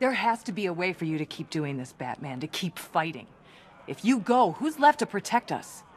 There has to be a way for you to keep doing this, Batman, to keep fighting. If you go, who's left to protect us?